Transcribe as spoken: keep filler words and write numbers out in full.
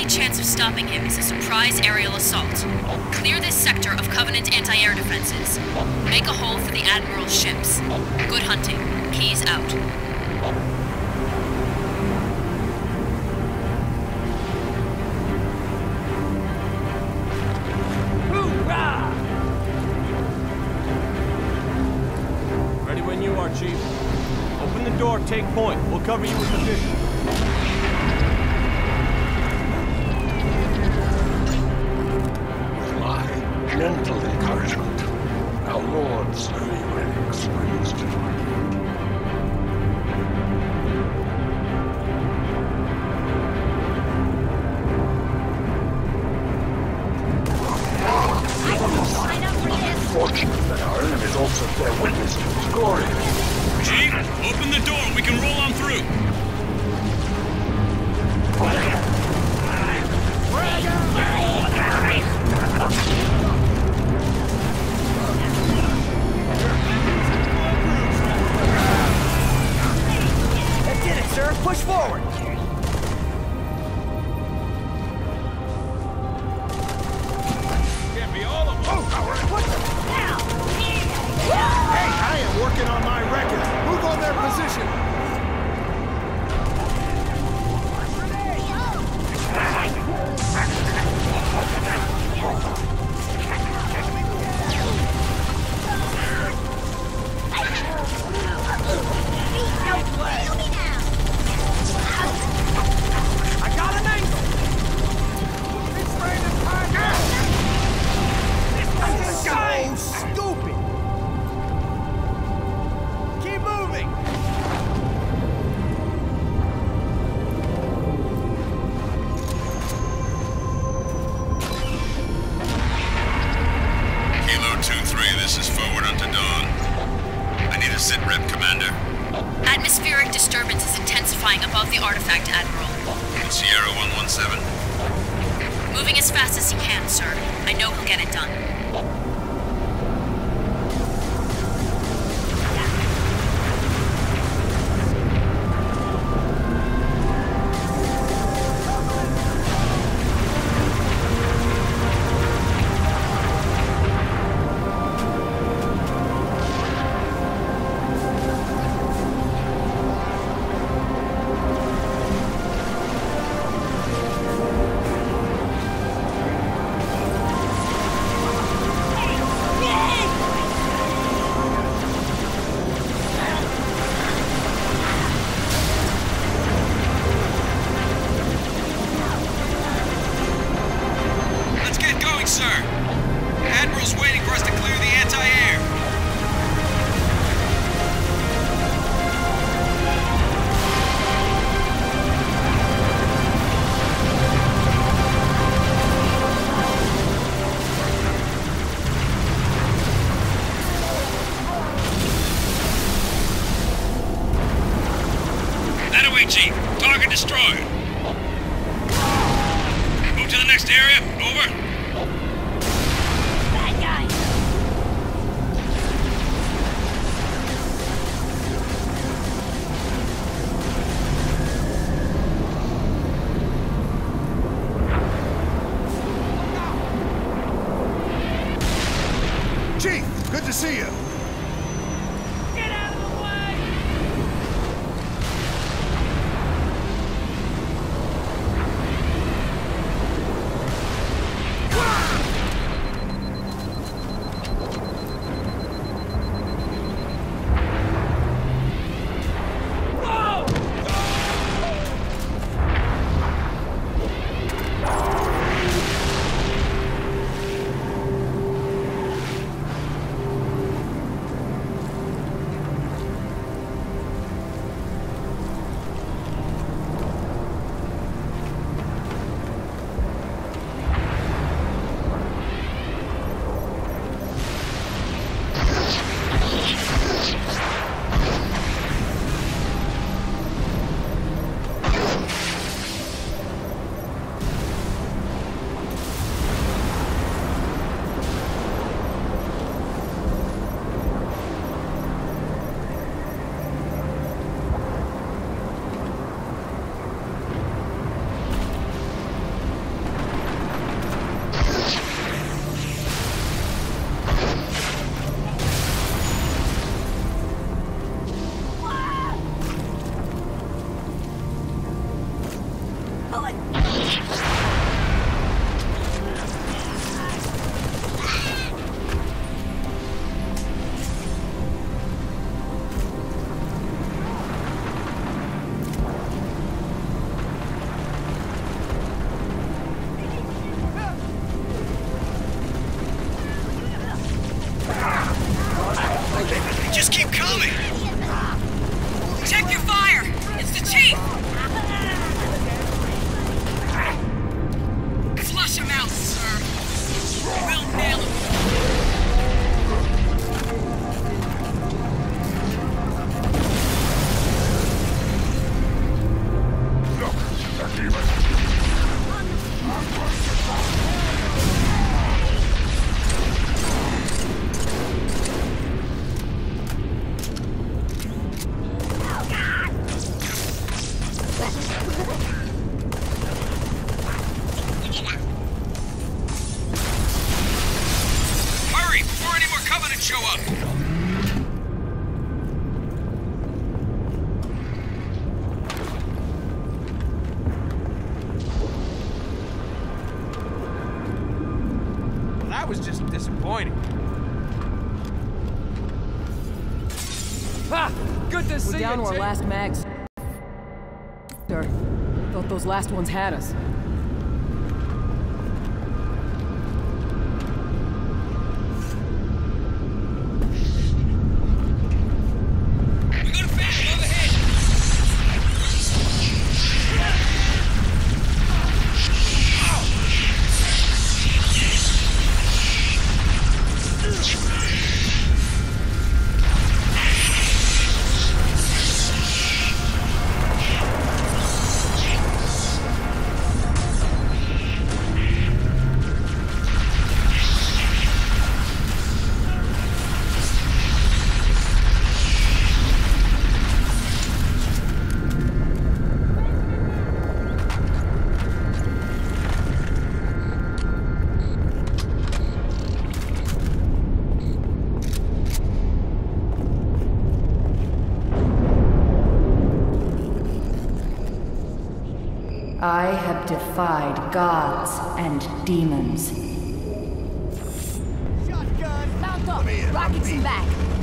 only chance of stopping him is a surprise aerial assault. Clear this sector of Covenant anti-air defenses. Make a hole for the Admiral's ships. Good hunting. Keyes out. Hoorah! Ready when you are, Chief. Open the door, take point. We'll cover you with the vision. Gentle encouragement. Our Lord slowly relics brings to light. Unfortunate that our enemies also bear witness to its glory. Chief, open the door and we can roll on through. That did it, sir. Push forward. Can't be all of them. Oh, what the? Hey, I am working on my record. Move on their position. I got an angle. It's raining fire. This is so stupid. Keep moving. Kilo two three, this is forward onto dawn. I need a sit rep, Commander. Atmospheric disturbance is intensifying above the artifact, Admiral. Sierra one one seven. Moving as fast as he can, sir. I know he'll get it done. Sir, Admiral's waiting for us to clear the anti-air. That away, Chief. Target destroyed. Move to the next area. Over. Chief, good to see you. Get out of the way! Just keep coming! Check your fire! It's the chief! Flush him out, sir! We'll nail him! Look, that demon. Hurry, before any more Covenant show up! Well, that was just disappointing. Ha! Good to see We're down you, to our Chief. last mags. Sir, thought those last ones had us. We got a battle overhead! I have defied gods and demons. Shotgun! Mount up! Rockets in back!